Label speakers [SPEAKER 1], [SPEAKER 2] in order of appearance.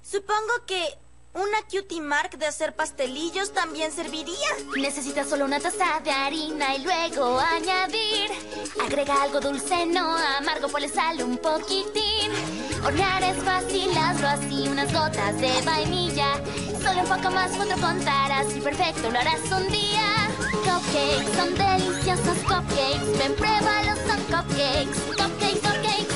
[SPEAKER 1] Supongo que una cutie mark de hacer pastelillos también serviría.
[SPEAKER 2] Necesitas solo una taza de harina y luego añadir. Agrega algo dulce, no amargo, ponle sal un poquitín. Hornear es fácil, hazlo así, unas gotas de vainilla. Solo un poco más, otro contarás y perfecto, lo harás un día. Cupcakes son deliciosos cupcakes, ven, pruébalos, son cupcakes. Cupcakes, cupcakes.